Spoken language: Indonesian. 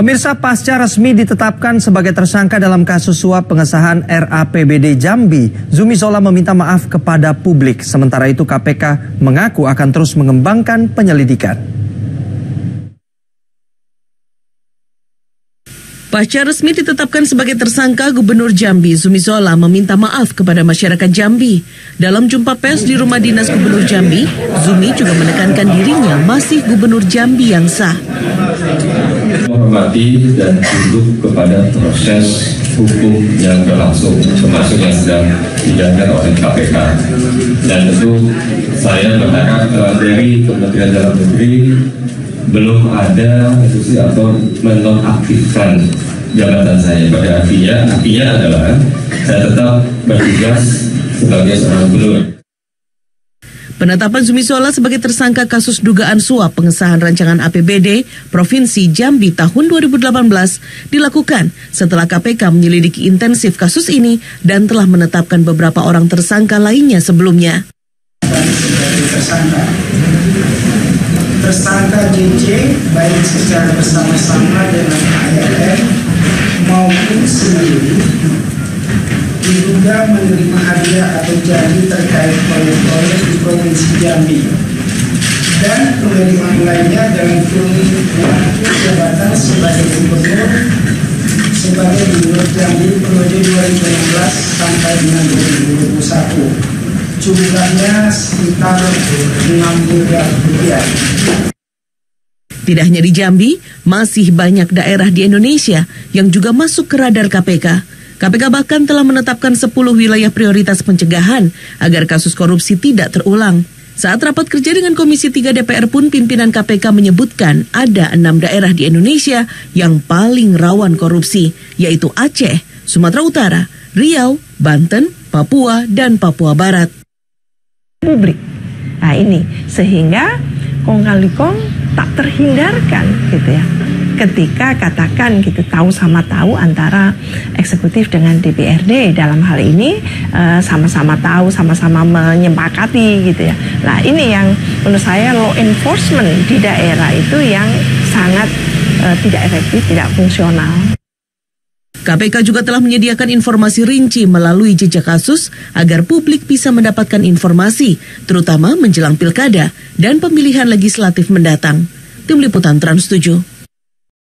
Pemirsa, pasca resmi ditetapkan sebagai tersangka dalam kasus suap pengesahan RAPBD Jambi, Zumi Zola meminta maaf kepada publik. Sementara itu KPK mengaku akan terus mengembangkan penyelidikan. Pasca resmi ditetapkan sebagai tersangka, Gubernur Jambi Zumi Zola meminta maaf kepada masyarakat Jambi. Dalam jumpa pers di rumah dinas Gubernur Jambi, Zumi juga menekankan dirinya masih Gubernur Jambi yang sah. Menghormati dan tunduk kepada proses hukum yang berlangsung, termasuk yang sedang dijalankan oleh KPK. Dan tentu saya berharap dari Kementerian Dalam Negeri belum ada institusi atau menonaktifkan jabatan saya. Pada artinya adalah saya tetap bertugas sebagai seorang gubernur. Penetapan Zumi Zola sebagai tersangka kasus dugaan suap pengesahan rancangan APBD Provinsi Jambi tahun 2018 dilakukan setelah KPK menyelidiki intensif kasus ini dan telah menetapkan beberapa orang tersangka lainnya sebelumnya. Tersangka JJ baik secara bersama-sama dengan ALM maupun sendiri diduga menerima hadiah atau janji terkait proyek-proyek di Provinsi Jambi dan penerimaan lainnya dalam kurun waktu jabatan sebagai gubernur Jambi periode 2016 sampai dengan 2021. Jumlahnya sekitar 6 miliar rupiah. Tidak hanya di Jambi, masih banyak daerah di Indonesia yang juga masuk ke radar KPK. KPK bahkan telah menetapkan 10 wilayah prioritas pencegahan agar kasus korupsi tidak terulang. Saat rapat kerja dengan Komisi 3 DPR pun pimpinan KPK menyebutkan ada 6 daerah di Indonesia yang paling rawan korupsi, yaitu Aceh, Sumatera Utara, Riau, Banten, Papua, dan Papua Barat. Publik. Nah ini, sehingga kong kali kong tak terhindarkan gitu ya. Ketika katakan gitu tahu sama tahu antara eksekutif dengan DPRD dalam hal ini sama-sama tahu, sama-sama menyepakati gitu ya. Nah ini yang menurut saya law enforcement di daerah itu yang sangat tidak efektif, tidak fungsional. KPK juga telah menyediakan informasi rinci melalui jejak kasus agar publik bisa mendapatkan informasi, terutama menjelang pilkada dan pemilihan legislatif mendatang. Tim Liputan Trans 7.